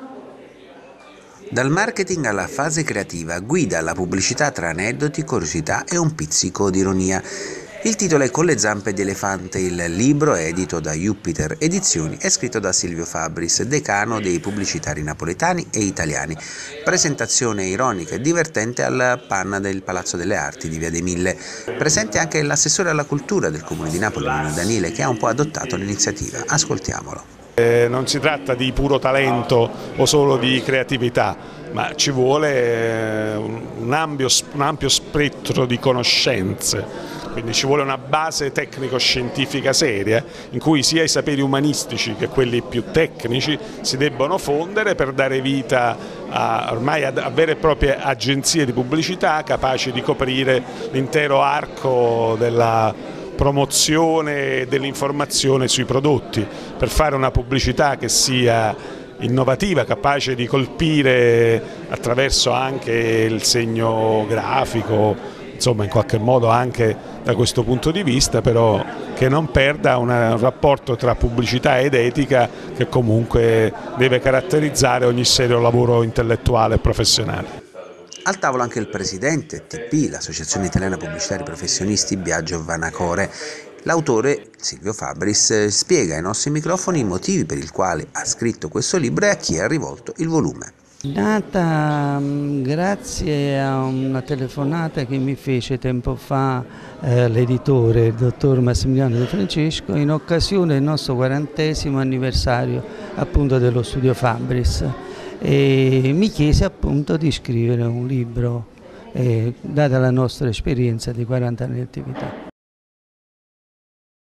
Dal marketing alla fase creativa, guida la pubblicità tra aneddoti, curiosità e un pizzico di ironia. Il titolo è Con le zampe di elefante, il libro è edito da Jupiter Edizioni e scritto da Silvio Fabris, decano dei pubblicitari napoletani e italiani. Presentazione ironica e divertente alla panna del Palazzo delle Arti di Via dei Mille. Presente anche l'assessore alla cultura del Comune di Napoli, Nino Daniele, che ha un po' adottato l'iniziativa. Ascoltiamolo. Non si tratta di puro talento o solo di creatività, ma ci vuole un ampio spettro di conoscenze. Quindi ci vuole una base tecnico-scientifica seria in cui sia i saperi umanistici che quelli più tecnici si debbono fondere per dare vita ormai a vere e proprie agenzie di pubblicità capaci di coprire l'intero arco della promozione dell'informazione sui prodotti, per fare una pubblicità che sia innovativa, capace di colpire attraverso anche il segno grafico, insomma in qualche modo anche da questo punto di vista, però che non perda un rapporto tra pubblicità ed etica che comunque deve caratterizzare ogni serio lavoro intellettuale e professionale. Al tavolo anche il presidente TP, l'Associazione Italiana Pubblicitari Professionisti, Biagio Vanacore. L'autore, Silvio Fabris, spiega ai nostri microfoni i motivi per i quali ha scritto questo libro e a chi ha rivolto il volume. Nata grazie a una telefonata che mi fece tempo fa l'editore, il dottor Massimiliano De Francesco, in occasione del nostro 40° anniversario appunto dello studio Fabris, e mi chiese appunto di scrivere un libro data la nostra esperienza di 40 anni di attività.